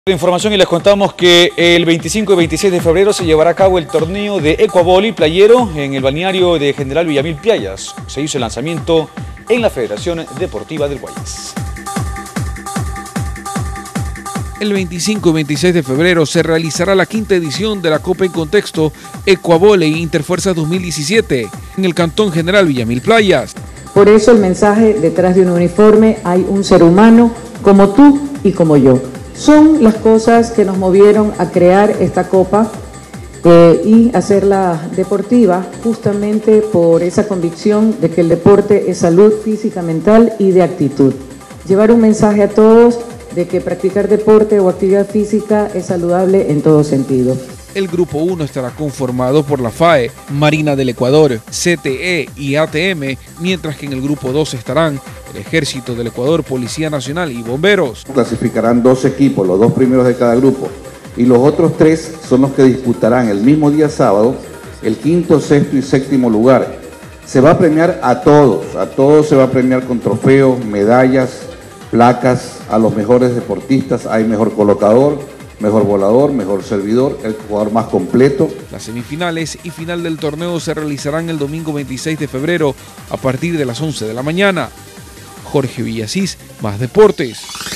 Información y les contamos que el 25 y 26 de febrero se llevará a cabo el torneo de Ecuavoli Playero en el balneario de General Villamil Playas. Se hizo el lanzamiento en la Federación Deportiva del Guayas. El 25 y 26 de febrero se realizará la quinta edición de la Copa en Contexto Ecuavoli Interfuerzas 2017 en el Cantón General Villamil Playas. Por eso el mensaje: detrás de un uniforme hay un ser humano como tú y como yo. Son las cosas que nos movieron a crear esta copa y hacerla deportiva, justamente por esa convicción de que el deporte es salud física, mental y de actitud. Llevar un mensaje a todos de que practicar deporte o actividad física es saludable en todo sentido. El Grupo 1 estará conformado por la FAE, Marina del Ecuador, CTE y ATM, mientras que en el Grupo 2 estarán el Ejército del Ecuador, Policía Nacional y Bomberos. Clasificarán 2 equipos, los 2 primeros de cada grupo, y los otros 3 son los que disputarán el mismo día sábado el quinto, sexto y séptimo lugar. Se va a premiar a todos se va a premiar con trofeos, medallas, placas, a los mejores deportistas. Hay mejor colocador, mejor volador, mejor servidor, el jugador más completo. Las semifinales y final del torneo se realizarán el domingo 26 de febrero a partir de las 11 de la mañana. Jorge Villasís, Más Deportes.